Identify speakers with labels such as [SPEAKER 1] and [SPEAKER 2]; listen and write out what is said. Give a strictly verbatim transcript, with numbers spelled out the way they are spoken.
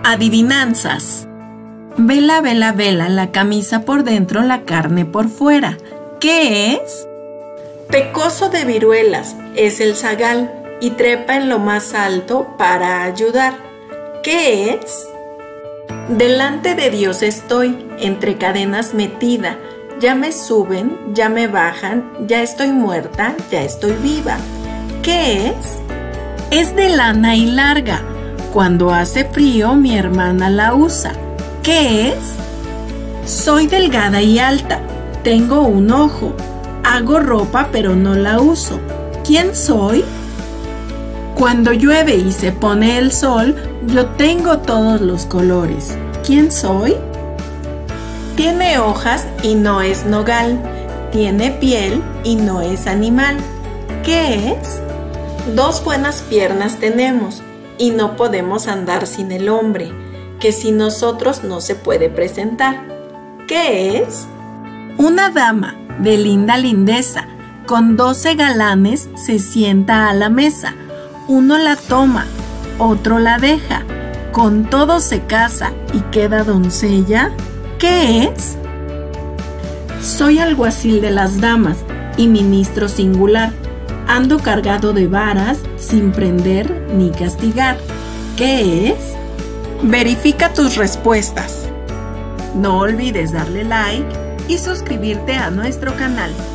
[SPEAKER 1] Adivinanzas. Vela, vela, vela, la camisa por dentro, la carne por fuera. ¿Qué es?
[SPEAKER 2] Pecoso de viruelas es el zagal y trepa en lo más alto para ayudar. ¿Qué es? Delante de Dios estoy, entre cadenas metida. Ya me suben, ya me bajan, ya estoy muerta, ya estoy viva. ¿Qué es?
[SPEAKER 1] Es de lana y larga. Cuando hace frío, mi hermana la usa. ¿Qué es? Soy delgada y alta. Tengo un ojo. Hago ropa, pero no la uso. ¿Quién soy? Cuando llueve y se pone el sol, yo tengo todos los colores. ¿Quién soy?
[SPEAKER 2] Tiene hojas y no es nogal. Tiene piel y no es animal. ¿Qué es? Dos buenas piernas tenemos y no podemos andar sin el hombre, que sin nosotros no se puede presentar. ¿Qué es?
[SPEAKER 1] Una dama de linda lindeza, con doce galanes se sienta a la mesa. Uno la toma, otro la deja, con todos se casa y queda doncella. ¿Qué es? Soy alguacil de las damas y ministro singular. Ando cargado de varas sin prender ni castigar. ¿Qué es?
[SPEAKER 2] Verifica tus respuestas.
[SPEAKER 1] No olvides darle like y suscribirte a nuestro canal.